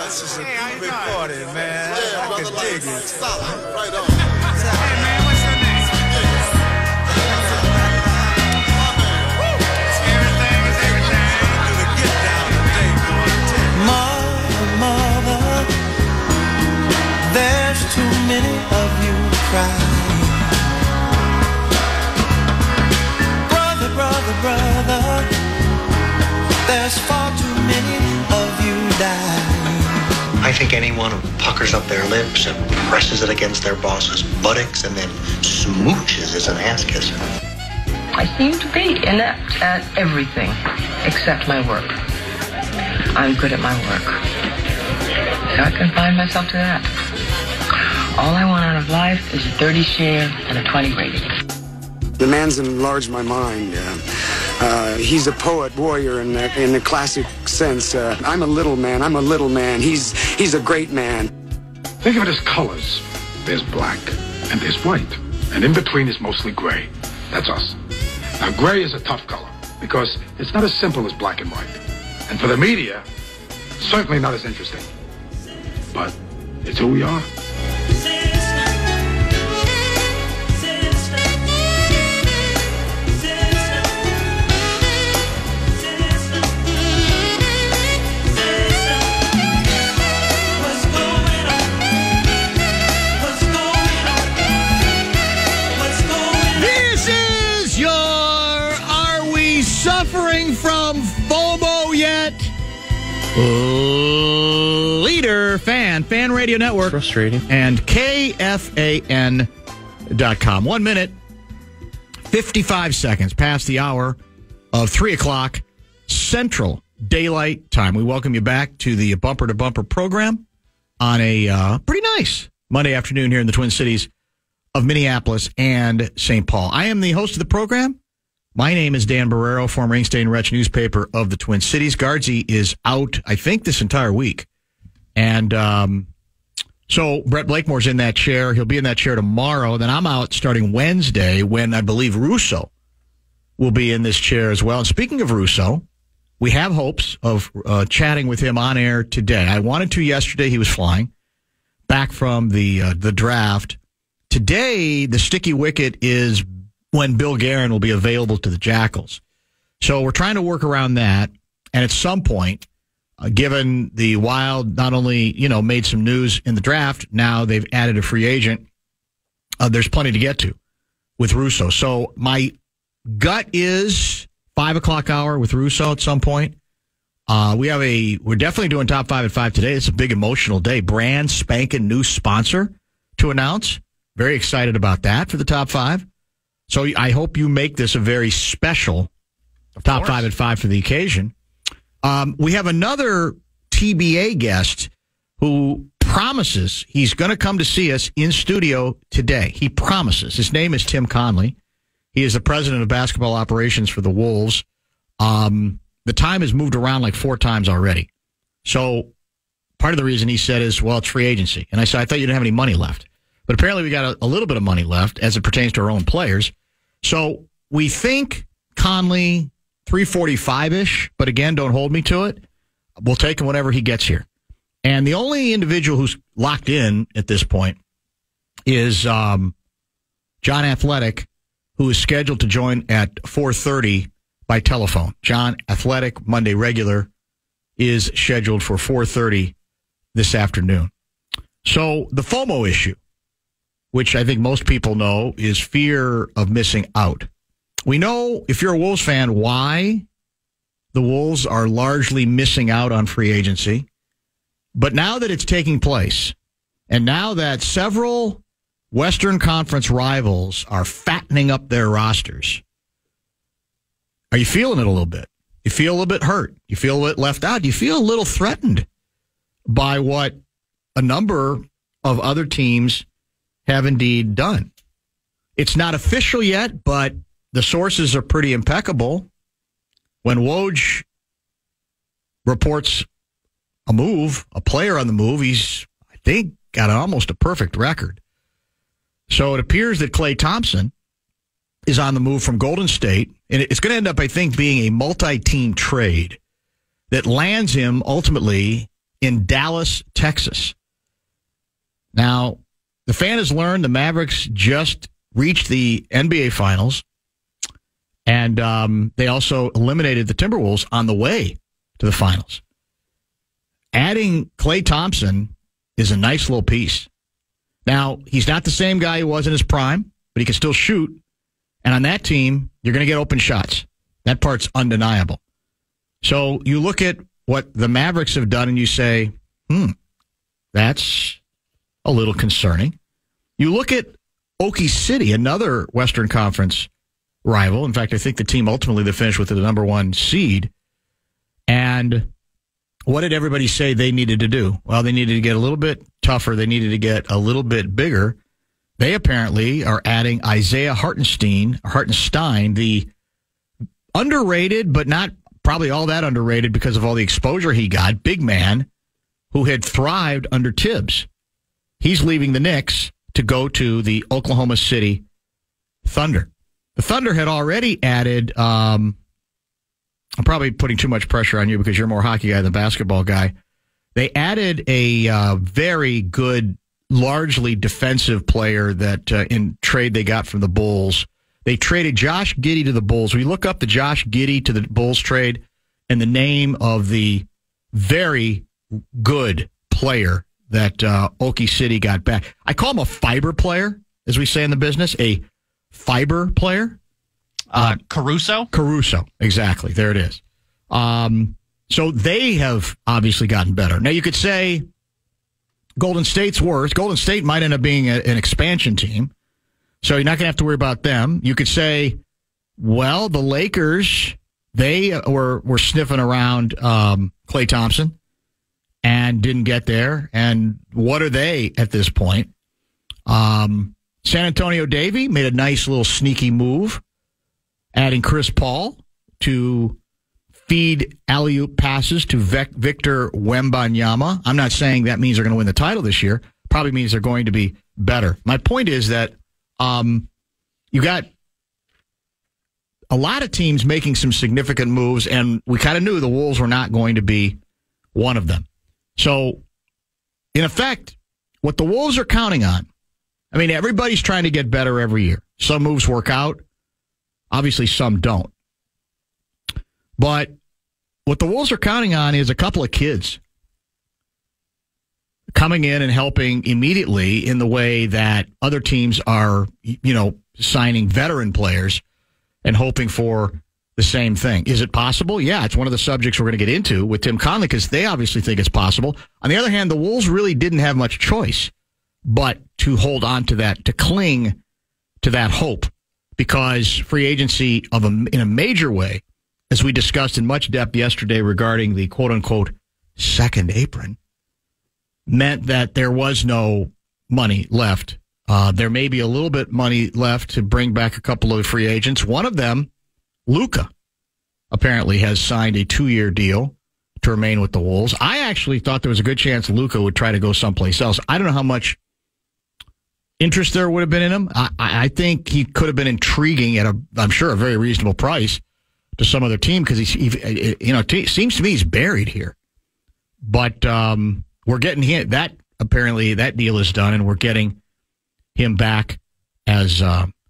This is a big party, man. Yeah, I brother, can like, dig it. solid. Right on. Hey, man, what's your name? Everything is everything. Do the get down today, boy. Mother, there's too many of you crying. Brother, there's far too many of you dying. I think anyone who puckers up their lips and presses it against their boss's buttocks and then smooches is an ass kisser. I seem to be inept at everything except my work. I'm good at my work. So I confine myself to that. All I want out of life is a 30 share and a 20 rating. The man's enlarged my mind. He's a poet, warrior in the classic sense. I'm a little man. He's a great man. Think of it as colors. There's black and there's white. And in between is mostly gray. That's us. Now, gray is a tough color because it's not as simple as black and white. And for the media, certainly not as interesting. But it's who we are. Suffering from FOMO yet? Leader fan radio network. Frustrating. And KFAN.com. 1 minute, 55 seconds past the hour of 3 o'clock Central Daylight Time. We welcome you back to the Bumper to Bumper program on a pretty nice Monday afternoon here in the Twin Cities of Minneapolis and St. Paul. I am the host of the program. My name is Dan Barreiro, former Ink Stain Wretch newspaper of the Twin Cities. Guardsy is out, I think, this entire week. And so Brett Blakemore's in that chair. He'll be in that chair tomorrow. Then I'm out starting Wednesday when I believe Russo will be in this chair as well. And speaking of Russo, we have hopes of chatting with him on air today. I wanted to yesterday. He was flying back from the draft. Today, the sticky wicket is when Bill Guerin will be available to the Jackals. So we're trying to work around that. And at some point, given the Wild not only, made some news in the draft, now they've added a free agent. There's plenty to get to with Russo. So my gut is 5 o'clock hour with Russo at some point. We're definitely doing top 5 at 5 today. It's a big emotional day. Brand spanking new sponsor to announce. Very excited about that for the top 5. So I hope you make this a very special top 5 at 5 for the occasion. We have another TBA guest who promises he's going to come to see us in studio today. He promises. His name is Tim Connelly. He is the president of basketball operations for the Wolves. The time has moved around like 4 times already. So part of the reason he said is, well, it's free agency. And I said, I thought you didn't have any money left. But apparently we got a little bit of money left as it pertains to our own players. So we think Conley 345-ish, but again, don't hold me to it. We'll take him whenever he gets here. And the only individual who's locked in at this point is John Athletic, who is scheduled to join at 4:30 by telephone. John Athletic, Monday regular, is scheduled for 4:30 this afternoon. So the FOMO issue, which I think most people know, is fear of missing out. We know, if you're a Wolves fan, why the Wolves are largely missing out on free agency. But now that it's taking place, and now that several Western Conference rivals are fattening up their rosters, are you feeling it a little bit? You feel a little bit hurt? You feel a little bit left out? You feel a little threatened by what a number of other teams have indeed done? It's not official yet, but the sources are pretty impeccable. When Woj reports a move, a player on the move, he's, I think, got almost a perfect record. So it appears that Klay Thompson is on the move from Golden State, and it's going to end up, I think, being a multi-team trade that lands him ultimately in Dallas, Texas. Now, the fan has learned the Mavericks just reached the NBA Finals, and they also eliminated the Timberwolves on the way to the Finals. Adding Klay Thompson is a nice little piece. Now, he's not the same guy he was in his prime, but he can still shoot. And on that team, you're going to get open shots. That part's undeniable. So you look at what the Mavericks have done and you say, that's a little concerning. You look at Okie City, another Western Conference rival. In fact, I think the team ultimately they finished with the number 1 seed. And what did everybody say they needed to do? Well, they needed to get a little bit tougher. They needed to get a little bit bigger. They apparently are adding Isaiah Hartenstein, the underrated, but not probably all that underrated because of all the exposure he got, big man who had thrived under Tibbs. He's leaving the Knicks to go to the Oklahoma City Thunder. The Thunder had already added, I'm probably putting too much pressure on you because you're more hockey guy than basketball guy. They added a very good, largely defensive player that in trade they got from the Bulls. They traded Josh Giddey to the Bulls. We look up the Josh Giddey to the Bulls trade and the name of the very good player that Okie City got back. I call him a fiber player, as we say in the business, a fiber player. Caruso? Caruso, exactly. There it is. So they have obviously gotten better. Now, you could say Golden State's worse. Golden State might end up being an expansion team, so you're not going to have to worry about them. You could say, well, the Lakers, they were sniffing around Klay Thompson and didn't get there. And what are they at this point? San Antonio Davey made a nice little sneaky move, adding Chris Paul to feed alley-oop passes to Victor Wembanyama. I'm not saying that means they're going to win the title this year. Probably means they're going to be better. My point is that you got a lot of teams making some significant moves, and we kind of knew the Wolves were not going to be one of them. So, in effect, what the Wolves are counting on, I mean, everybody's trying to get better every year. Some moves work out. Obviously, some don't. But what the Wolves are counting on is a couple of kids coming in and helping immediately in the way that other teams are, signing veteran players and hoping for the same thing. Is it possible? Yeah, it's one of the subjects we're going to get into with Tim Connelly because they obviously think it's possible. On the other hand, the Wolves really didn't have much choice but to hold on to that, to cling to that hope, because free agency in a major way, as we discussed in much depth yesterday regarding the quote-unquote second apron, meant that there was no money left. There may be a little bit money left to bring back a couple of free agents. One of them, Luka, apparently has signed a 2-year deal to remain with the Wolves. I actually thought there was a good chance Luka would try to go someplace else. I don't know how much interest there would have been in him. I think he could have been intriguing at I'm sure, a very reasonable price to some other team because it seems to me he's buried here. But we're getting him. Apparently that deal is done, and we're getting him back as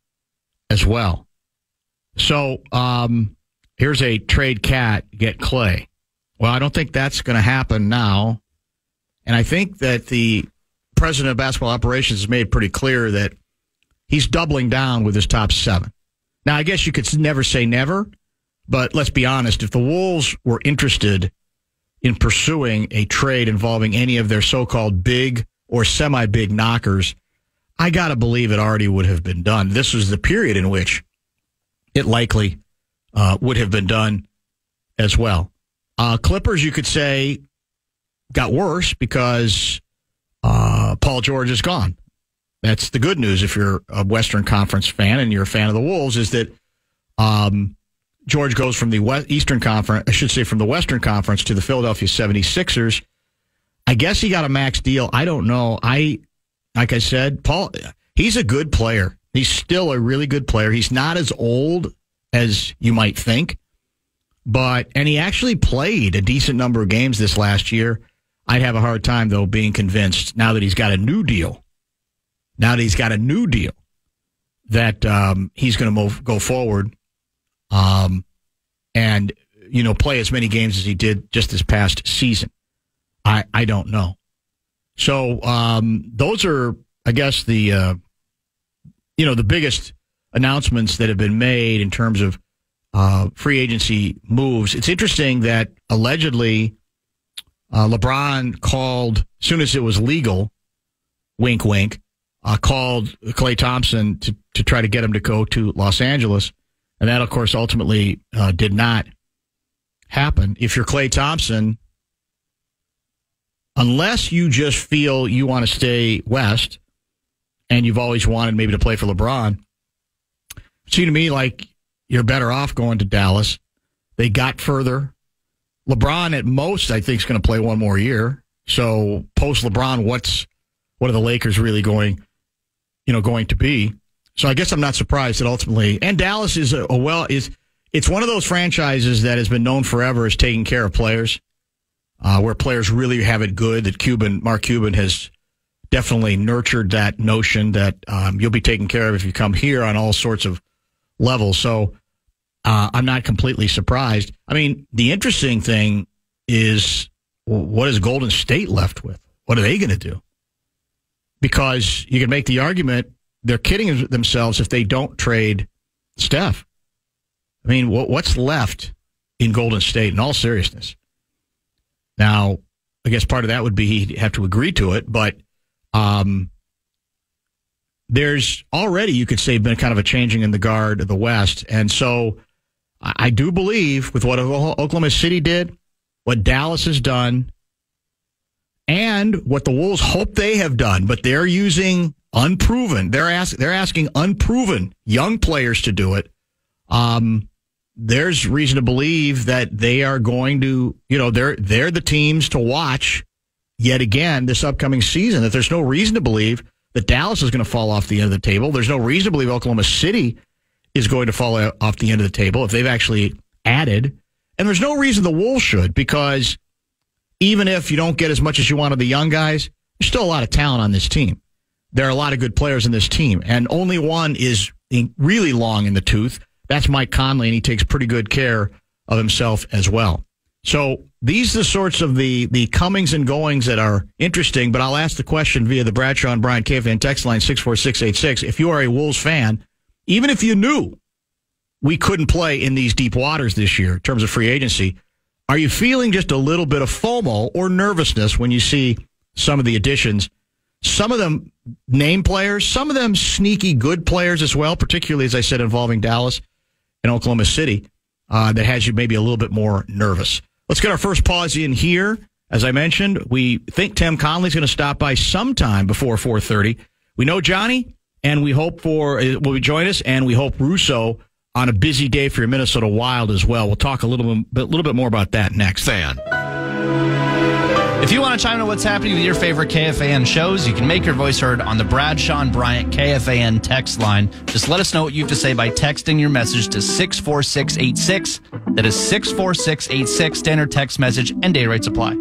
well. So here's a trade cat, get Klay. Well, I don't think that's going to happen now. And I think that the president of basketball operations has made pretty clear that he's doubling down with his top 7. Now, I guess you could never say never, but let's be honest. If the Wolves were interested in pursuing a trade involving any of their so-called big or semi-big knockers, I got to believe it already would have been done. This was the period in which it likely would have been done as well. Clippers, you could say, got worse because Paul George is gone. That's the good news if you're a Western Conference fan and you're a fan of the Wolves, is that George goes from the Eastern Conference, I should say from the Western Conference, to the Philadelphia 76ers. I guess he got a max deal. I don't know. Like I said, Paul, he's a good player. He's still a really good player. He's not as old as you might think, and he actually played a decent number of games this last year. I'd have a hard time, though, being convinced now that he's got a new deal. Now that he's got a new deal, that he's going to go forward and, play as many games as he did just this past season. I don't know. So those are, I guess, the biggest announcements that have been made in terms of free agency moves. It's interesting that allegedly LeBron called, as soon as it was legal, wink, wink, called Klay Thompson to try to get him to go to Los Angeles. And that, of course, ultimately did not happen. If you're Klay Thompson, unless you just feel you want to stay west and you've always wanted maybe to play for LeBron, it seemed to me like you're better off going to Dallas. They got further. LeBron at most, I think, is going to play one more year. So post LeBron, what are the Lakers really going to be? So I guess I'm not surprised that ultimately, and Dallas is it's one of those franchises that has been known forever as taking care of players, where players really have it good. That Mark Cuban has definitely nurtured that notion that you'll be taken care of if you come here on all sorts of levels. So I'm not completely surprised. I mean, the interesting thing is, what is Golden State left with? What are they going to do? Because you can make the argument they're kidding themselves if they don't trade Steph. I mean, what's left in Golden State in all seriousness? Now, I guess part of that would be he'd have to agree to it, but there's already, you could say, been kind of a changing in the guard of the West. And so I do believe with what Oklahoma City did, what Dallas has done, and what the Wolves hope they have done, but they're using unproven. They're asking unproven young players to do it. There's reason to believe that they are going to, they're the teams to watch yet again this upcoming season. That there's no reason to believe that Dallas is going to fall off the end of the table. There's no reason to believe Oklahoma City is going to fall off the end of the table if they've actually added. And there's no reason the Wolves should, because even if you don't get as much as you want of the young guys, there's still a lot of talent on this team. There are a lot of good players in this team, and only one is really long in the tooth. That's Mike Conley, and he takes pretty good care of himself as well. So these are the sorts of the comings and goings that are interesting, but I'll ask the question via the Bradshaw and Bryant KFAN text line 64686. If you are a Wolves fan, even if you knew we couldn't play in these deep waters this year in terms of free agency, are you feeling just a little bit of FOMO or nervousness when you see some of the additions? Some of them name players, some of them sneaky good players as well, particularly, as I said, involving Dallas and Oklahoma City, that has you maybe a little bit more nervous. Let's get our first pause in here. As I mentioned, we think Tim Conley's going to stop by sometime before 4:30. We know Johnny, and we hope will join us, and we hope Russo on a busy day for your Minnesota Wild as well. We'll talk a little bit more about that next. Fan. If you want to chime in what's happening with your favorite KFAN shows, you can make your voice heard on the Bradshaw and Bryant KFAN text line. Just let us know what you have to say by texting your message to 64686. That is 64686. Standard text message and data rates apply.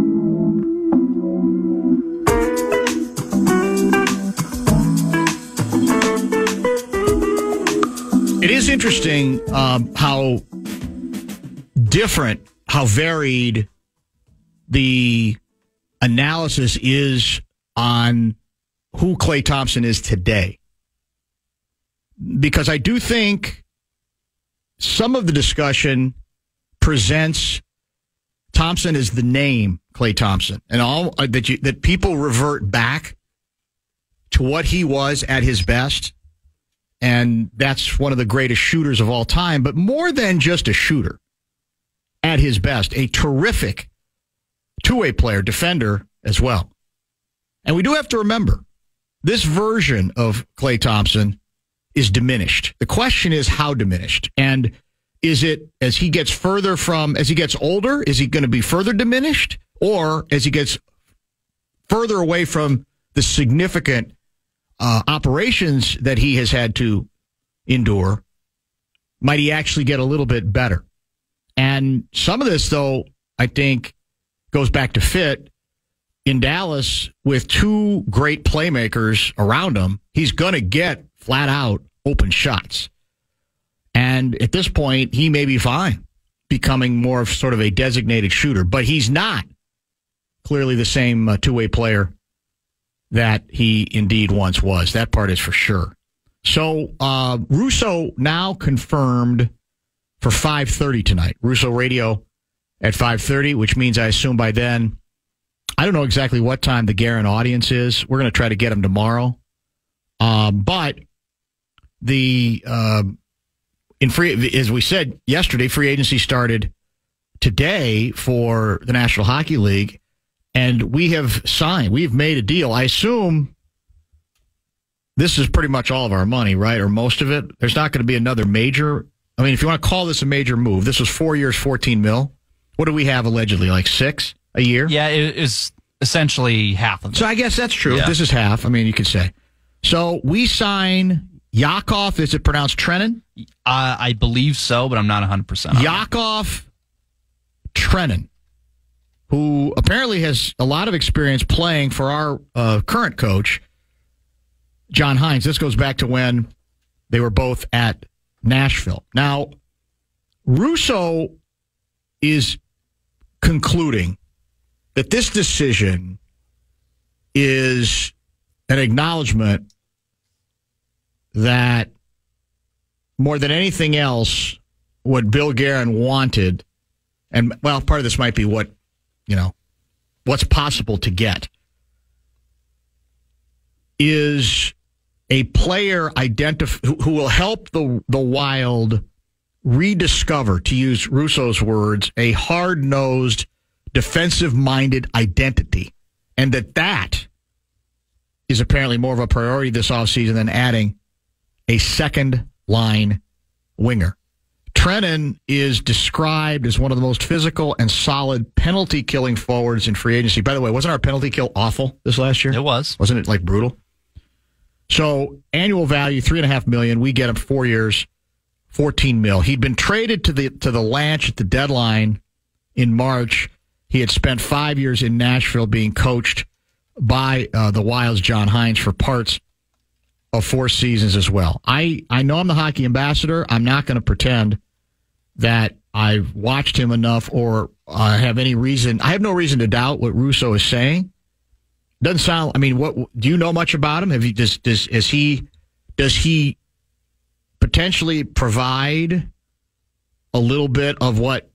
It is interesting how different, how varied the analysis is on who Klay Thompson is today. Because I do think some of the discussion presents Thompson as the name Klay Thompson, and all that people revert back to what he was at his best. And that's one of the greatest shooters of all time, but more than just a shooter. At his best, a terrific two-way player, defender as well. And we do have to remember, this version of Klay Thompson is diminished. The question is how diminished. And is it as he gets older, is he going to be further diminished? Or as he gets further away from the significant operations that he has had to endure, might he actually get a little bit better? And some of this, though, I think goes back to fit. in Dallas with two great playmakers around him, he's going to get flat out open shots. And at this point, he may be fine becoming more of sort of a designated shooter, but he's not clearly the same two-way player that he indeed once was. That part is for sure. So Russo now confirmed for 5:30 tonight. Russo Radio at 5:30, which means I assume by then, I don't know exactly what time the Guerin audience is. We're going to try to get him tomorrow. But the as we said yesterday, free agency started today for the National Hockey League, and we have signed. We've made a deal. I assume this is pretty much all of our money, right, or most of it. There's not going to be another major. I mean, if you want to call this a major move, this was 4 years, $14 million. What do we have allegedly, like 6 a year? Yeah, it is essentially half of it. So I guess that's true. Yeah. This is half. I mean, you could say. So we sign Yakov. Is it pronounced Trennan? I believe so, but I'm not 100%. Yakov Trennan, who apparently has a lot of experience playing for our current coach, John Hines. This goes back to when they were both at Nashville. Now, Russo is concluding that this decision is an acknowledgement that more than anything else, what Bill Guerin wanted, and well, part of this might be what, what's possible to get, is a player who will help the Wild rediscover, to use Russo's words, a hard-nosed, defensive-minded identity. And that is apparently more of a priority this offseason than adding a second-line winger. Trennan is described as one of the most physical and solid penalty-killing forwards in free agency. By the way, wasn't our penalty kill awful this last year? It was. Wasn't it, like, brutal? So, annual value, $3.5 million. We get him 4 years, $14 million. He'd been traded to the Lanch at the deadline in March. He had spent 5 years in Nashville being coached by the Wild's John Hines for parts of 4 seasons as well. I know I'm the hockey ambassador. I'm not going to pretend that I've watched him enough or have any reason. I have no reason to doubt what Russo is saying. Doesn't sound. I mean, what do you know much about him? Have you does he potentially provide a little bit of what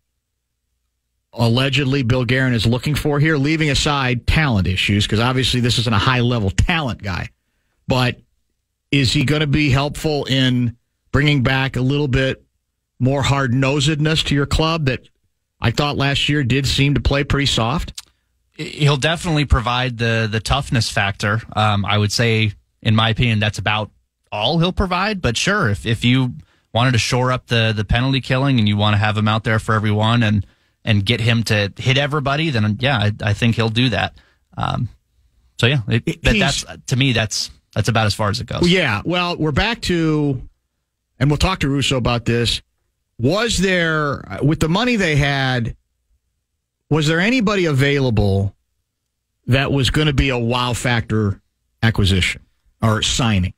allegedly Bill Guerin is looking for here, leaving aside talent issues, because obviously this isn't a high-level talent guy. But is he going to be helpful in bringing back a little bit more hard-nosedness to your club that I thought last year did seem to play pretty soft? He'll definitely provide the toughness factor. I would say, in my opinion, that's about all he'll provide. But sure, if you wanted to shore up the penalty killing and you want to have him out there for everyone and get him to hit everybody, then yeah, I think he'll do that. So yeah, that's to me that's about as far as it goes. Yeah, well, we're back to, and we'll talk to Russo about this. Was there, with the money they had, was there anybody available that was going to be a wow factor acquisition or signing?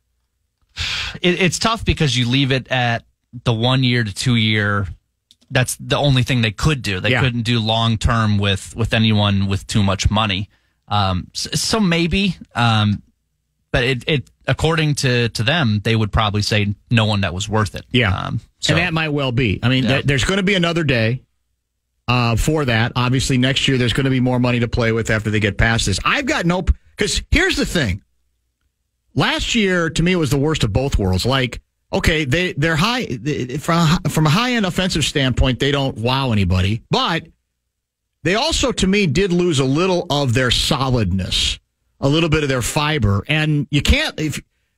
It's tough because you leave it at the 1 year to 2 year. That's the only thing they could do. They couldn't do long term with anyone with too much money. So maybe, but it according to them, they would probably say no one that was worth it. Yeah, and that might well be. I mean, there's going to be another day for that. Obviously, next year there's going to be more money to play with after they get past this. I've got no, because here's the thing. Last year, to me, was the worst of both worlds. Like, okay, they're high from a high-end offensive standpoint. They don't wow anybody, but they also, to me, did lose a little of their solidness, a little bit of their fiber. And you can't, if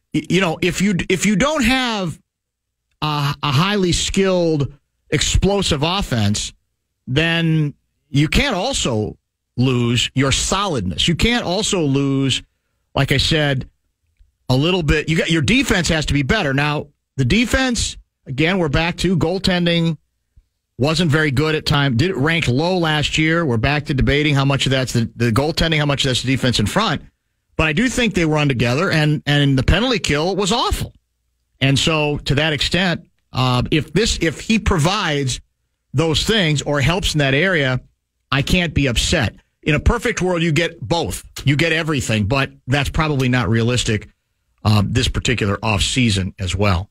you don't have a highly skilled, explosive offense, then you can't also lose your solidness. You can't also lose, like I said, a little bit. Your defense has to be better. Now, the defense, again, we're back to goaltending Wasn't very good at times. Did rank low last year. We're back to debating how much of that's the goaltending, how much of that's the defense in front. But I do think they run together, and the penalty kill was awful. And so, to that extent, if he provides those things or helps in that area, I can't be upset. In a perfect world, you get both. You get everything, but that's probably not realistic this particular offseason as well.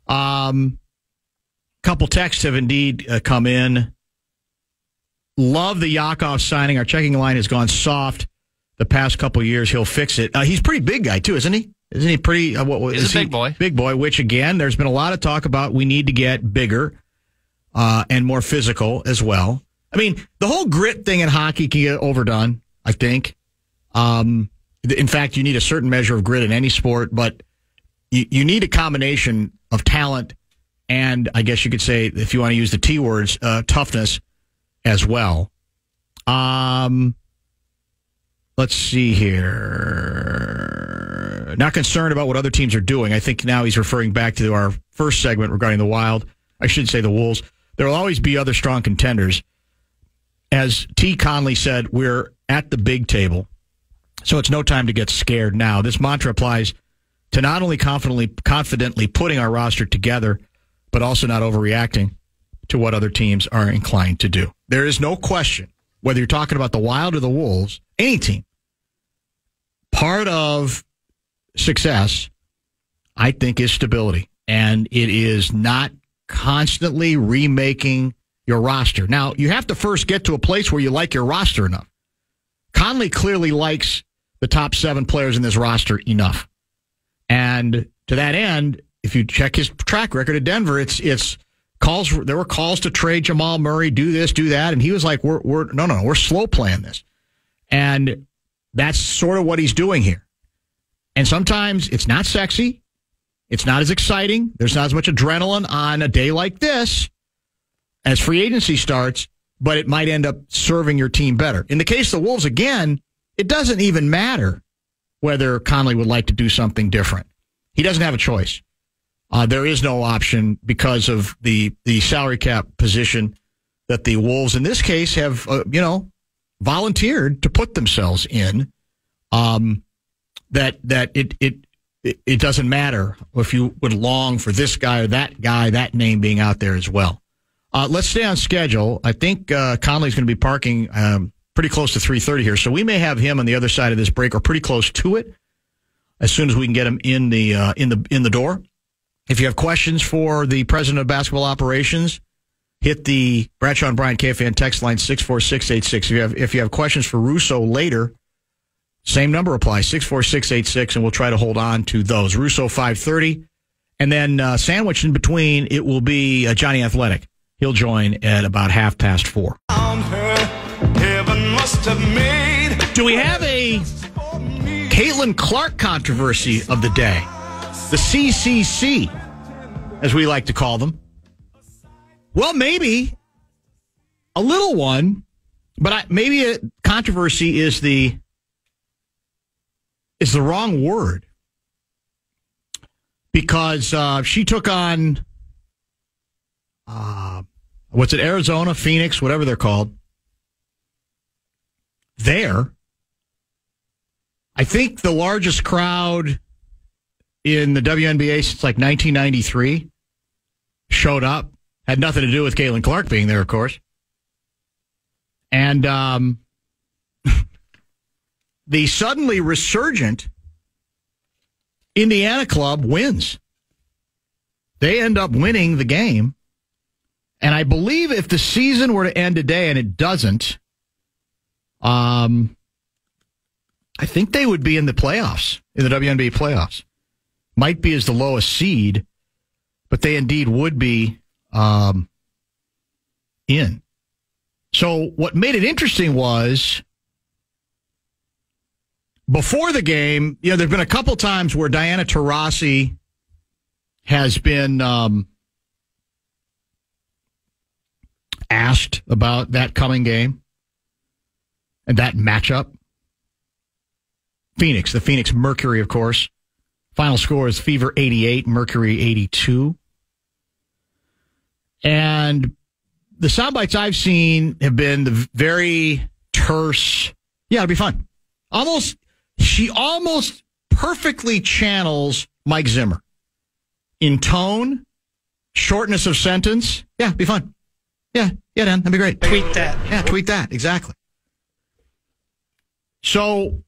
Couple texts have indeed come in. Love the Yakov signing. Our checking line has gone soft the past couple of years. He'll fix it. He's a pretty big guy, too, isn't he? Isn't he pretty? He's a big boy. Big boy, which, again, there's been a lot of talk about we need to get bigger and more physical as well. I mean, the whole grit thing in hockey can get overdone, I think. In fact, you need a certain measure of grit in any sport, but you need a combination of talent and, I guess you could say, if you want to use the T words, toughness as well. Let's see here. Not concerned about what other teams are doing. I think now he's referring back to our first segment regarding the Wild. I should say the Wolves. There will always be other strong contenders. As T. Connelly said, we're at the big table, so it's no time to get scared now. This mantra applies to not only confidently putting our roster together, but also not overreacting to what other teams are inclined to do. There is no question, whether you're talking about the Wild or the Wolves, any team, part of success, I think, is stability. And it is not constantly remaking your roster. Now, you have to first get to a place where you like your roster enough. Connelly clearly likes the top 7 players in this roster enough. And to that end, if you check his track record at Denver, it's calls. There were calls to trade Jamal Murray, do this, do that, and he was like, we're slow playing this. And that's sort of what he's doing here. And sometimes it's not sexy. It's not as exciting. There's not as much adrenaline on a day like this as free agency starts, but it might end up serving your team better. In the case of the Wolves, again, it doesn't even matter whether Connelly would like to do something different. He doesn't have a choice. There is no option because of the salary cap position that the Wolves, in this case, have volunteered to put themselves in. That it doesn't matter if you would long for this guy or that guy, that name being out there as well. Let's stay on schedule. I think Connelly's going to be parking pretty close to 3:30 here, so we may have him on the other side of this break or pretty close to it as soon as we can get him in the door. If you have questions for the president of basketball operations, hit the Bradshaw and Bryant KFAN text line 64686. If you have questions for Russo later, same number applies, 64686, and we'll try to hold on to those. Russo 5:30, and then sandwiched in between, it will be Johnny Athletic. He'll join at about 4:30. Do we have a Caitlin Clark controversy of the day? The CCC, as we like to call them. Well, maybe a little one, but maybe a controversy is the wrong word, because she took on Arizona, Phoenix, whatever they're called. There, I think the largest crowd in the WNBA since like 1993 showed up. Had nothing to do with Caitlin Clark being there, of course. And the suddenly resurgent Indiana club wins. They end up winning the game. And I believe if the season were to end today, and it doesn't, I think they would be in the playoffs, in the WNBA playoffs. Might be as the lowest seed, but they indeed would be in. So what made it interesting was, before the game, there have been a couple times where Diana Taurasi has been asked about that coming game and that matchup. The Phoenix Mercury, of course. Final score is Fever 88, Mercury 82. And the sound bites I've seen have been the very terse. Yeah, it'll be fun. She almost perfectly channels Mike Zimmer in tone, shortness of sentence. Yeah, it'll be fun. Yeah, Dan, that'd be great. Tweet that. Yeah, tweet that. Exactly. So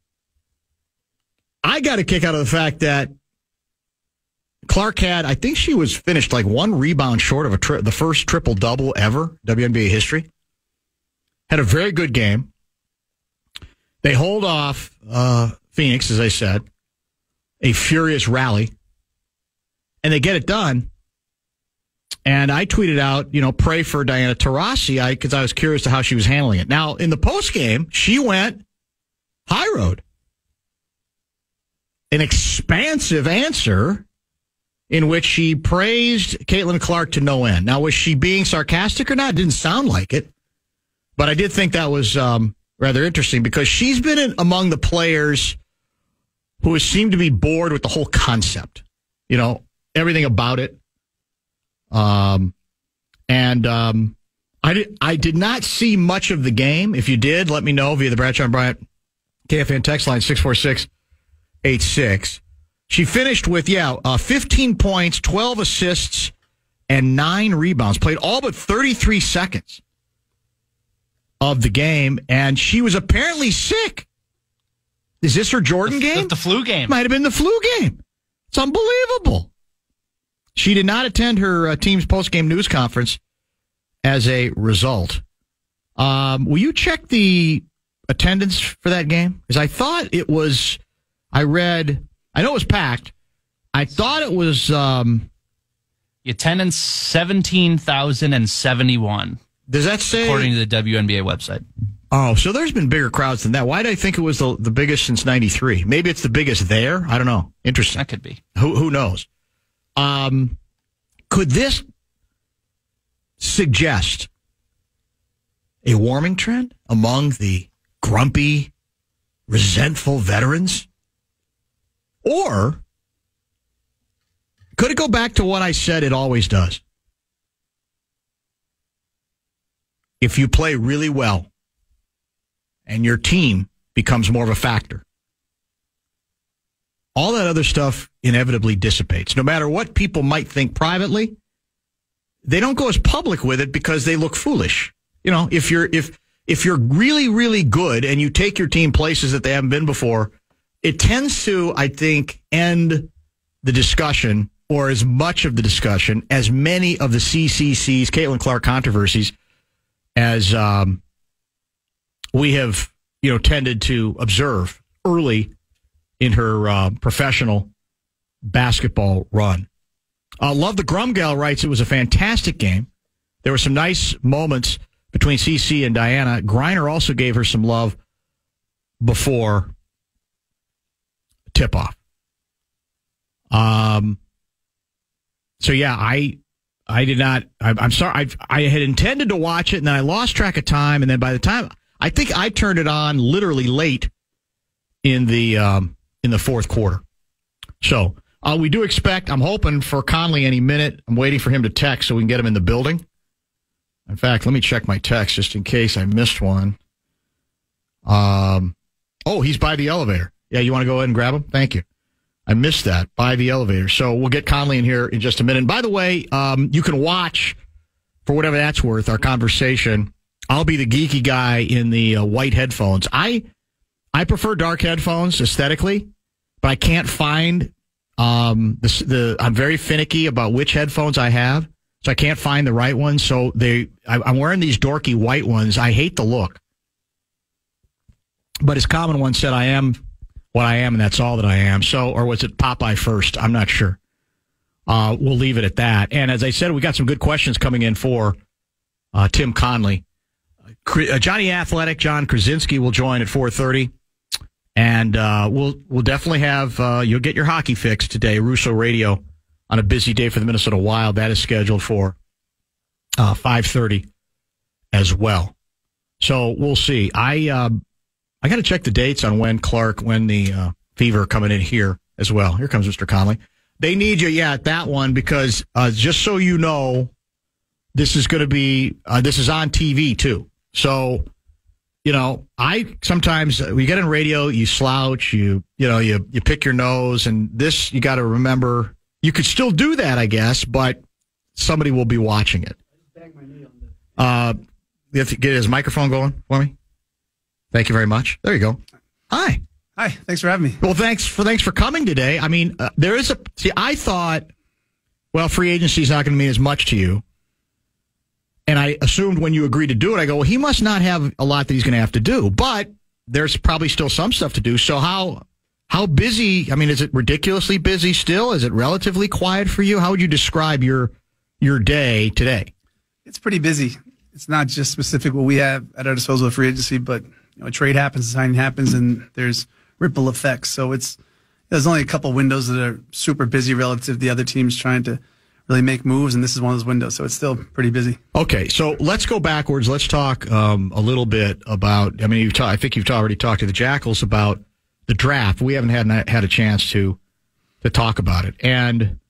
I got a kick out of the fact that Clark had, I think she was finished like one rebound short of the first triple-double ever, WNBA history. Had a very good game. They hold off Phoenix, as I said, a furious rally, and they get it done. And I tweeted out, pray for Diana Taurasi, because I was curious to how she was handling it. Now, in the postgame, she went high road. An expansive answer in which she praised Caitlin Clark to no end. Now, was she being sarcastic or not? It didn't sound like it. But I did think that was rather interesting because she's been among the players who seem to be bored with the whole concept. Everything about it. I did not see much of the game. If you did, let me know via the Bradshaw and Bryant KFAN text line 64686. She finished with 15 points, 12 assists, and 9 rebounds. Played all but 33 seconds of the game, and she was apparently sick. Is this her Jordan game? The flu game. Might have been the flu game. It's unbelievable. She did not attend her team's post-game news conference as a result. Will you check the attendance for that game? Because I thought it was, I know it was packed. I thought it was... the attendance, 17,071. Does that say... According to the WNBA website. Oh, so there's been bigger crowds than that. Why did I think it was the biggest since 93? Maybe it's the biggest there? I don't know. Interesting. That could be. Who knows? Could this suggest a warming trend among the grumpy, resentful veterans? Or could it go back to what I said it always does? If you play really well and your team becomes more of a factor, all that other stuff inevitably dissipates. No matter what people might think privately, they don't go as public with it because they look foolish. If you're really, really good and you take your team places that they haven't been before, it tends to, I think, end the discussion or as much of the discussion as many of the CCC's, Caitlin Clark controversies, as we have, tended to observe early in her professional basketball run. Love the Grumgal writes, it was a fantastic game. There were some nice moments between CC and Diana. Griner also gave her some love before tip-off. So, yeah, I did not. I'm sorry. I had intended to watch it, and then I lost track of time. And then by the time, I think I turned it on literally late in the fourth quarter. So we do expect, I'm hoping for Connelly any minute. I'm waiting for him to text so we can get him in the building. In fact, let me check my text just in case I missed one. He's by the elevator. Yeah, you want to go ahead and grab him? Thank you. I missed that, by the elevator. So we'll get Connelly in here in just a minute. And by the way, you can watch, for whatever that's worth, our conversation. I'll be the geeky guy in the white headphones. I prefer dark headphones aesthetically, but I can't find I'm very finicky about which headphones I have, so I can't find the right ones. So I'm wearing these dorky white ones. I hate the look. But as Common once said, I am what I am, and that's all that I am. So, or was it Popeye first? I'm not sure. We'll leave it at that. And as I said, we got some good questions coming in for Tim Connelly. Johnny Athletic, John Krasinski will join at 4:30. And we'll definitely have, you'll get your hockey fix today, Russo Radio, on a busy day for the Minnesota Wild. That is scheduled for 5:30 as well. So we'll see. I got to check the dates on when the Fever are coming in here as well. Here comes Mr. Connelly. They need you, at that one, because just so you know, this is going to be this is on TV too. So, I sometimes we get in radio, you slouch, you pick your nose, and this you got to remember. You could still do that, I guess, but somebody will be watching it. You have to get his microphone going for me. Thank you very much. There you go. Hi. Hi. Thanks for having me. Well, thanks for coming today. I mean, I thought, well, free agency is not going to mean as much to you. And I assumed when you agreed to do it, I go, well, he must not have a lot that he's going to have to do. But there's probably still some stuff to do. So how busy? I mean, is it ridiculously busy still? Is it relatively quiet for you? How would you describe your day today? It's pretty busy. It's not just specific what we have at our disposal of free agency, but a trade happens, a signing happens, and there's ripple effects. So there's only a couple windows that are super busy relative to the other teams trying to really make moves, and this is one of those windows. So it's still pretty busy. Okay, so let's go backwards. Let's talk a little bit about. I mean, I think you've already talked to the Jackals about the draft. We haven't had a chance to talk about it. And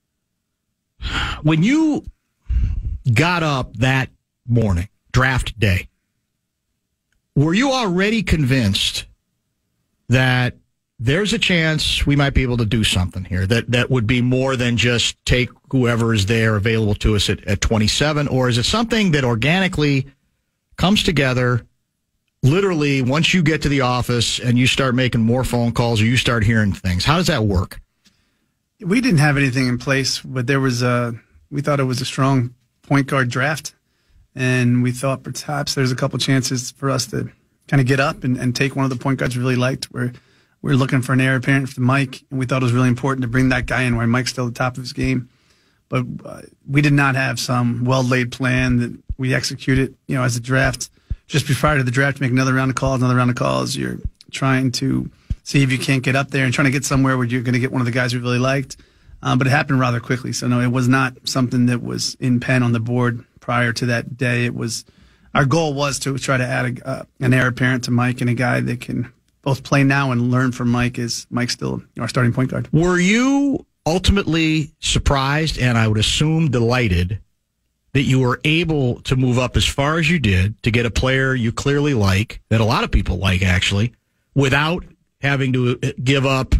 when you got up that morning, draft day, were you already convinced that there's a chance we might be able to do something here that would be more than just take whoever is there available to us at 27? Or is it something that organically comes together literally once you get to the office and you start making more phone calls or you start hearing things? How does that work? We didn't have anything in place, but we thought it was a strong point guard draft. And we thought perhaps there's a couple chances for us to kind of get up and take one of the point guards we really liked. We're looking for an heir apparent for Mike, and we thought it was really important to bring that guy in where Mike's still at the top of his game. But we did not have some well-laid plan that we executed, as a draft. Just prior to the draft, make another round of calls. You're trying to see if you can't get up there and trying to get somewhere where you're going to get one of the guys we really liked. But it happened rather quickly. So, no, it was not something that was in pen on the board prior to that day. Our goal was to try to add an heir apparent to Mike and a guy that can both play now and learn from Mike. Is Mike still our starting point guard? Were you ultimately surprised, and I would assume delighted, that you were able to move up as far as you did to get a player you clearly like, that a lot of people like actually, without having to give up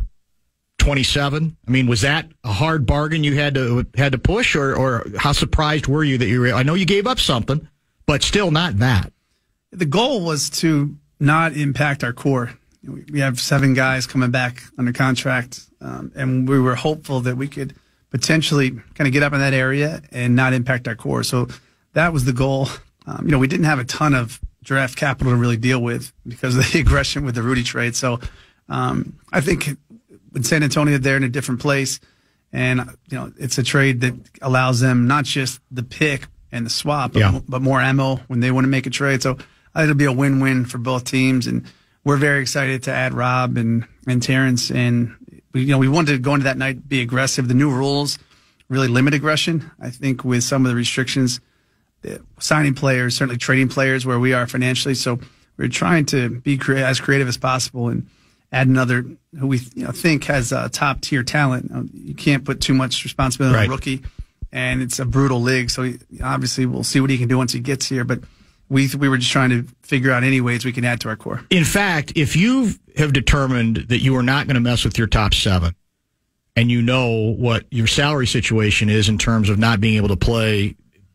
27? I mean, was that a hard bargain you had to push, or how surprised were you that you were? I know you gave up something, but still not that. The goal was to not impact our core. We have 7 guys coming back under contract, and we were hopeful that we could potentially kind of get up in that area and not impact our core. So that was the goal. We didn't have a ton of draft capital to really deal with because of the aggression with the Rudy trade. So I think with San Antonio, they're in a different place, and it's a trade that allows them not just the pick and the swap, but more ammo when they want to make a trade. So I think it'll be a win-win for both teams, and we're very excited to add Rob and Terrence. And we wanted to go into that night, be aggressive. The new rules really limit aggression. I think with some of the restrictions, signing players, certainly trading players where we are financially. So we're trying to be as creative as possible and add another who we think has top tier talent. You can't put too much responsibility on a rookie, and it's a brutal league. So obviously we'll see what he can do once he gets here. But we were just trying to figure out any ways we can add to our core. In fact, if you have determined that you are not going to mess with your top 7, and you know what your salary situation is in terms of not being able to play,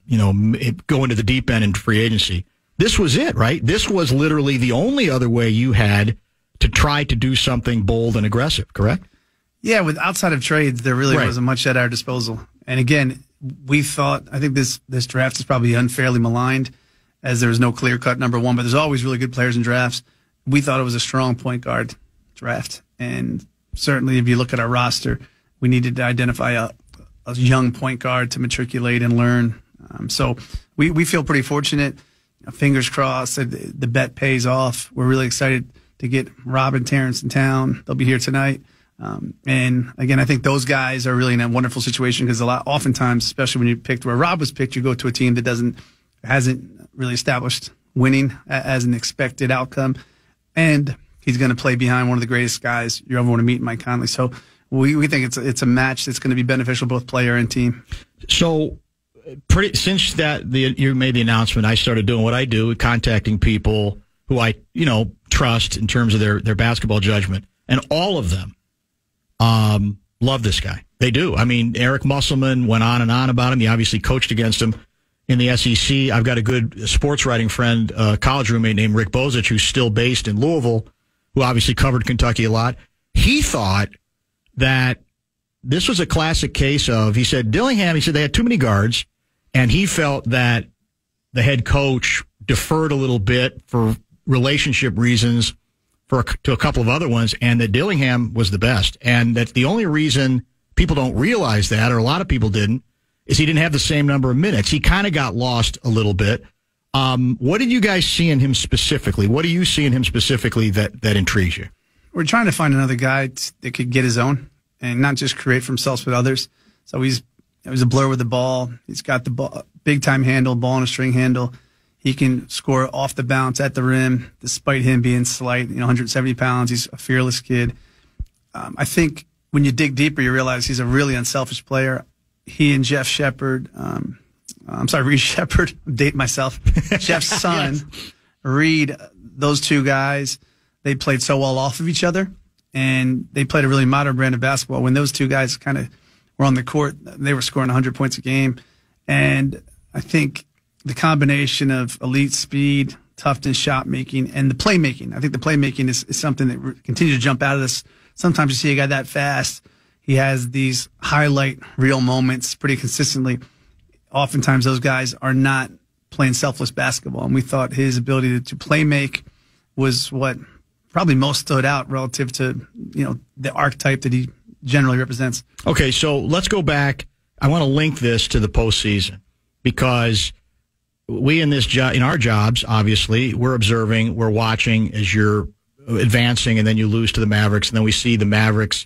go into the deep end in free agency, this was it, right? This was literally the only other way you had to try to do something bold and aggressive, correct? Yeah, with outside of trades, there really wasn't much at our disposal. And again, I think this draft is probably unfairly maligned, as there's no clear-cut number 1, but there's always really good players in drafts. We thought it was a strong point guard draft. And certainly if you look at our roster, we needed to identify a young point guard to matriculate and learn. So we feel pretty fortunate. Fingers crossed that the bet pays off. We're really excited to get Rob and Terrence in town. They'll be here tonight. And again, I think those guys are really in a wonderful situation because oftentimes, especially when you picked where Rob was picked, you go to a team that hasn't really established winning as an expected outcome. And he's going to play behind one of the greatest guys you ever want to meet, Mike Connelly. So we think it's a match that's going to be beneficial both player and team. So since you made the announcement, I started doing what I do, contacting people who I trust in terms of their basketball judgment, and all of them love this guy. They do. I mean, Eric Musselman went on and on about him. He obviously coached against him in the SEC. I've got a good sports writing friend, college roommate named Rick Bozich, who's still based in Louisville, who obviously covered Kentucky a lot. He thought that this was a classic case of, he said, Dillingham, they had too many guards, and he felt that the head coach deferred a little bit for relationship reasons to a couple of other ones, and that Dillingham was the best. And that the only reason people don't realize that, or a lot of people didn't, is he didn't have the same number of minutes. He kind of got lost a little bit. What did you guys see in him specifically? What do you see in him specifically that intrigues you? We're trying to find another guy that could get his own and not just create for himself but others. So he's a blur with the ball. He's got the ball, big time handle, ball on a string handle. He can score off the bounce at the rim, despite him being slight, 170 pounds. He's a fearless kid. I think when you dig deeper, you realize he's a really unselfish player. He and Jeff Shepard, Reed Shepard, date myself, Jeff's son, yes. Reed, those two guys, they played so well off of each other, and they played a really modern brand of basketball. When those two guys kind of were on the court, they were scoring 100 points a game. And I think the combination of elite speed, toughness, shot making, and the playmaking. I think the playmaking is something that continues to jump out of this. Sometimes you see a guy that fast. He has these highlight reel moments pretty consistently. Oftentimes those guys are not playing selfless basketball. And we thought his ability to play make was what probably most stood out relative to, the archetype that he generally represents. Okay, so let's go back. I want to link this to the postseason because we in our jobs, obviously, we're observing, we're watching as you're advancing, and then you lose to the Mavericks, and then we see the Mavericks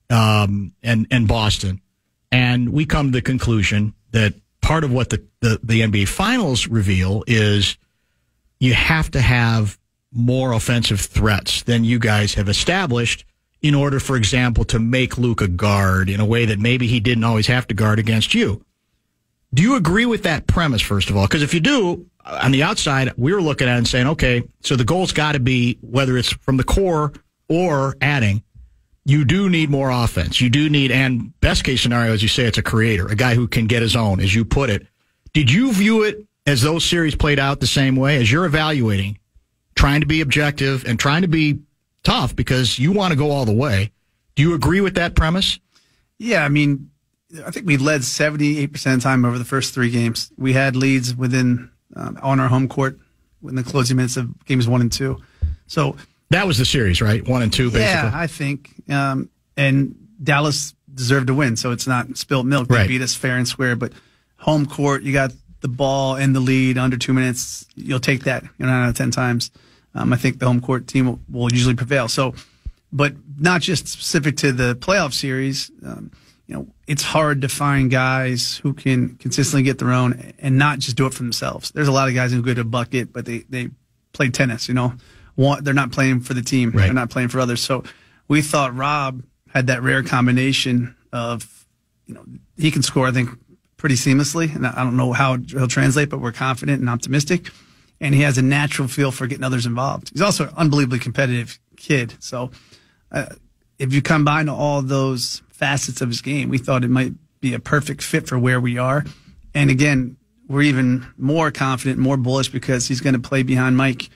and Boston, and we come to the conclusion that part of what the NBA Finals reveal is you have to have more offensive threats than you guys have established in order, for example, to make Luka guard in a way that maybe he didn't always have to guard against you. Do you agree with that premise, first of all? Because if you do, on the outside, we were looking at it and saying, okay, so the goal's got to be, whether it's from the core or adding, you do need more offense. You do need, and best case scenario, as you say, it's a creator, a guy who can get his own, as you put it. Did you view it as those series played out the same way? As you're evaluating, trying to be objective and trying to be tough because you want to go all the way. Do you agree with that premise? Yeah, I mean, I think we led 78% of the time over the first three games. We had leads within on our home court in the closing minutes of games 1 and 2. So that was the series, right? 1 and 2, basically. Yeah, I think. And Dallas deserved to win, so it's not spilled milk. They beat us fair and square. But home court, you got the ball and the lead under 2 minutes. You'll take that 9 out of 10 times. I think the home court team will usually prevail. So, but not just specific to the playoff series. It's hard to find guys who can consistently get their own and not just do it for themselves. There's a lot of guys who go to bucket, but they play tennis, they're not playing for the team. Right. They're not playing for others. So we thought Rob had that rare combination of, he can score, I think, pretty seamlessly. And I don't know how he'll translate, but we're confident and optimistic. And he has a natural feel for getting others involved. He's also an unbelievably competitive kid. So if you combine all those facets of his game, we thought it might be a perfect fit for where we are. And again, we're even more confident, more bullish because he's going to play behind Mike.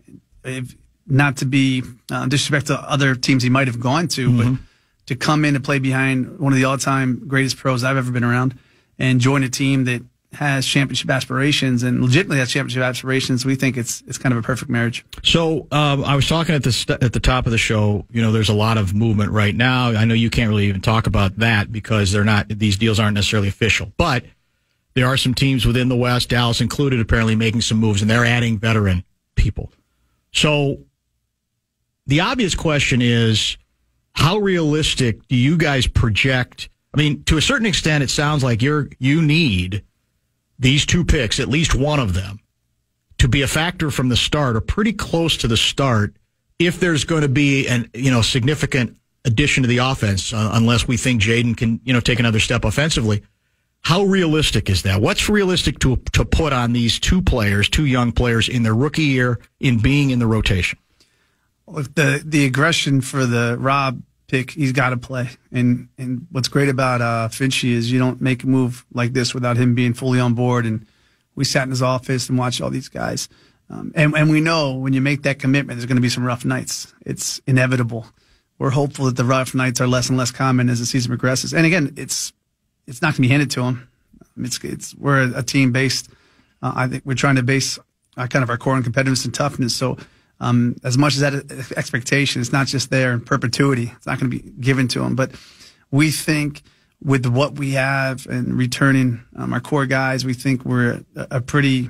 Not to be disrespectful to other teams he might have gone to, but to come in and play behind one of the all-time greatest pros I've ever been around and join a team that has championship aspirations and legitimately has championship aspirations, we think it's kind of a perfect marriage. So I was talking at the top of the show, there's a lot of movement right now. I know you can't really even talk about that because these deals aren't necessarily official, but there are some teams within the West, Dallas included, apparently making some moves, and they're adding veteran people. So the obvious question is, how realistic do you guys project? I mean, to a certain extent, it sounds like you need these two picks, at least one of them, to be a factor from the start or pretty close to the start if there's going to be an significant addition to the offense, unless we think Jaden can take another step offensively. How realistic is that? What's realistic to put on these two young players in their rookie year in being in the rotation? Well, if the aggression for the Rob pick, he's got to play. And what's great about Finchy is you don't make a move like this without him being fully on board. And we sat in his office and watched all these guys. And we know when you make that commitment, there's going to be some rough nights. It's inevitable. We're hopeful that the rough nights are less and less common as the season progresses. And again, it's not going to be handed to him. We're a team based. I think we're trying to base kind of our core on competitiveness and toughness. So as much as that expectation, it's not just there in perpetuity. It's not going to be given to him. But we think with what we have and returning our core guys, we think we're a pretty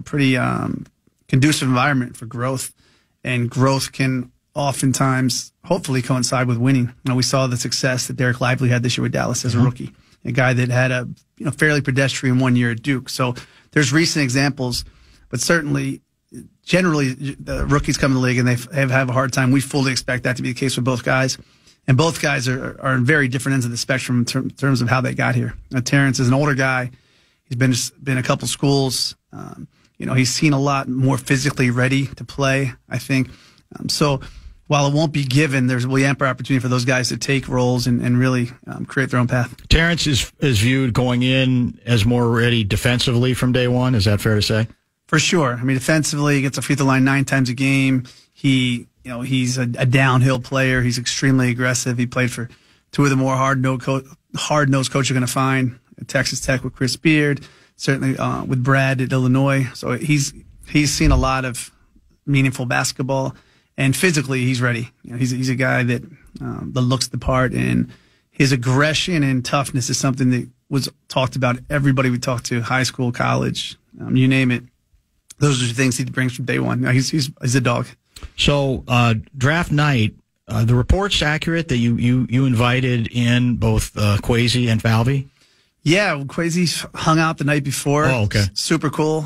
conducive environment for growth, and growth can oftentimes, hopefully, coincide with winning. We saw the success that Derek Lively had this year with Dallas as a rookie, a guy that had a fairly pedestrian 1 year at Duke. So there's recent examples, but certainly, generally, the rookies come in the league and they have a hard time. We fully expect that to be the case with both guys, and both guys are in very different ends of the spectrum in terms of how they got here. Terrence is an older guy. He's been a couple schools. He's seen a lot more physically ready to play, I think. So while it won't be given, there's really ample opportunity for those guys to take roles and really create their own path. Terrence is viewed going in as more ready defensively from day one. Is that fair to say? For sure. I mean, defensively, he gets a free throw line 9 times a game. He's a downhill player. He's extremely aggressive. He played for two of the more hard-nosed coaches you're going to find at Texas Tech with Chris Beard, certainly with Brad at Illinois. So he's seen a lot of meaningful basketball, and physically he's ready. He's a guy that looks the part, and his aggression and toughness is something that was talked about. Everybody we talked to, high school, college, you name it. Those are the things he brings from day one. He's a dog. So draft night, the report's accurate that you invited in both Kwesi and Falvey? Yeah, Kwesi hung out the night before. Oh, okay. Super cool.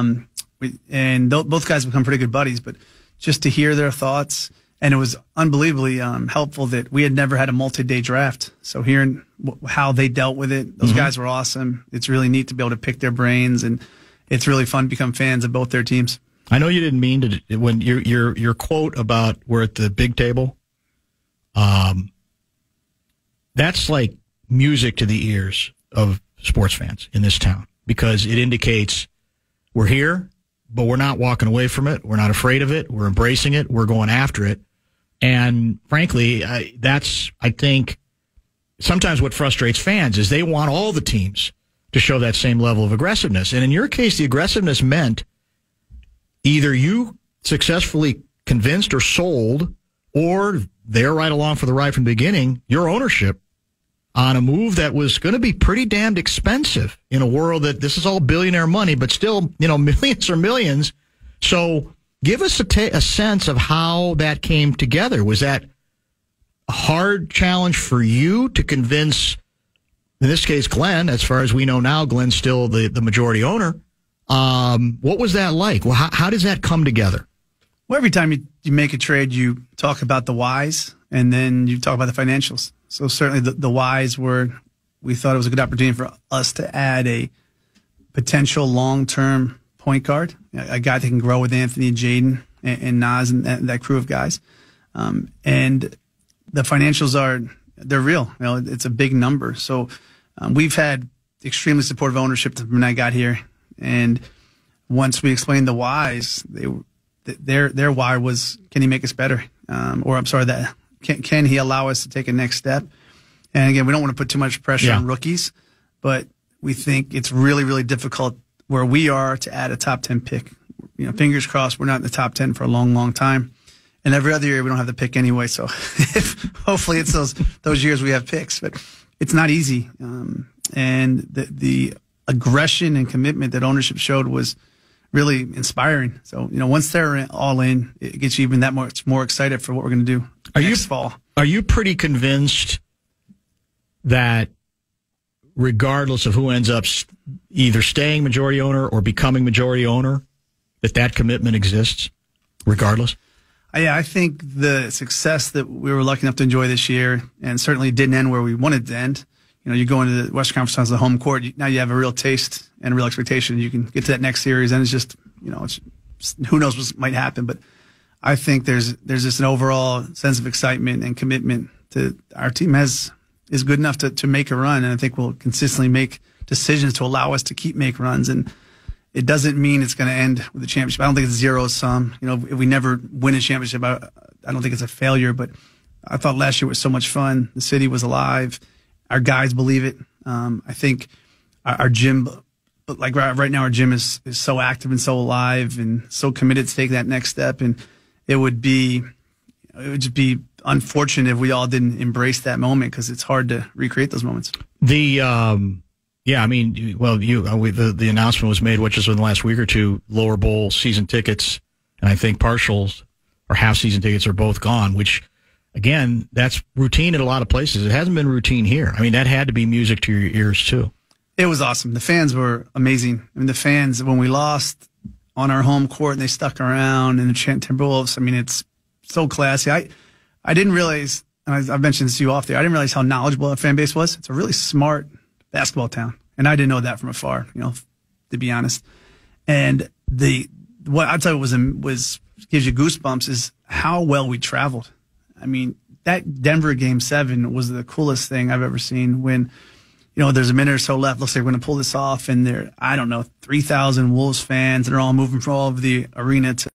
Both guys become pretty good buddies, but just to hear their thoughts, and it was unbelievably helpful that we had never had a multi-day draft. So hearing how they dealt with it, those guys were awesome. It's really neat to be able to pick their brains, and it's really fun to become fans of both their teams. I know you didn't mean to, when your quote about we're at the big table, that's like music to the ears of sports fans in this town, because it indicates we're here, but we're not walking away from it. We're not afraid of it. We're embracing it. We're going after it. And frankly, that's, I think, sometimes what frustrates fans is they want all the teams to show that same level of aggressiveness. And in your case, the aggressiveness meant either you successfully convinced or sold, or they're right along for the ride from the beginning, your ownership on a move that was going to be pretty damned expensive in a world that this is all billionaire money, but still, millions or millions. So give us a sense of how that came together. Was that a hard challenge for you to convince, in this case, Glenn? As far as we know now, Glenn's still the majority owner. What was that like? Well, how does that come together? Well, every time you make a trade, you talk about the whys, and then you talk about the financials. So certainly the whys were, we thought it was a good opportunity for us to add a potential long-term point guard, a guy that can grow with Anthony and Jaden and Nas and that crew of guys. And the financials they're real. It's a big number. So we've had extremely supportive ownership when I got here. And once we explained the whys, their why was, can he make us better? Can he allow us to take a next step? And again, we don't want to put too much pressure on rookies, but we think it's really, really difficult where we are to add a top 10 pick. Fingers crossed, we're not in the top 10 for a long, long time. And every other year we don't have the pick anyway. So hopefully it's those years we have picks, but it's not easy. And the aggression and commitment that ownership showed was really inspiring. So, once they're all in, it gets you even that much more excited for what we're going to do next fall. Are you pretty convinced that regardless of who ends up either staying majority owner or becoming majority owner, that commitment exists regardless? Yeah, I think the success that we were lucky enough to enjoy this year, and certainly didn't end where we wanted to end, you go into the Western Conference as the home court. Now you have a real taste and a real expectation. You can get to that next series, and it's just, who knows what might happen. But I think there's just an overall sense of excitement and commitment to our team is good enough to make a run, and I think we'll consistently make decisions to allow us to keep make runs. And it doesn't mean it's going to end with a championship. I don't think it's zero sum. If we never win a championship, I don't think it's a failure. But I thought last year was so much fun. The city was alive. Our guys believe it. I think our gym, like right now, our gym is so active and so alive and so committed to take that next step. And it would just be unfortunate if we all didn't embrace that moment, because it's hard to recreate those moments. The announcement was made, which is in the last week or two, lower bowl season tickets, and I think partials or half season tickets are both gone, which, again, that's routine in a lot of places. It hasn't been routine here. I mean, that had to be music to your ears, too. It was awesome. The fans were amazing. I mean, the fans, when we lost on our home court and they stuck around and the Timberwolves, I mean, it's so classy. I didn't realize, and I've mentioned this to you off there, I didn't realize how knowledgeable our fan base was. It's a really smart basketball town. And I didn't know that from afar, to be honest. And what I'll tell you was gives you goosebumps is how well we traveled. I mean, that Denver Game 7 was the coolest thing I've ever seen. When, there's a minute or so left, looks like we're going to pull this off, and there, 3,000 Wolves fans, and they're all moving from all over the arena to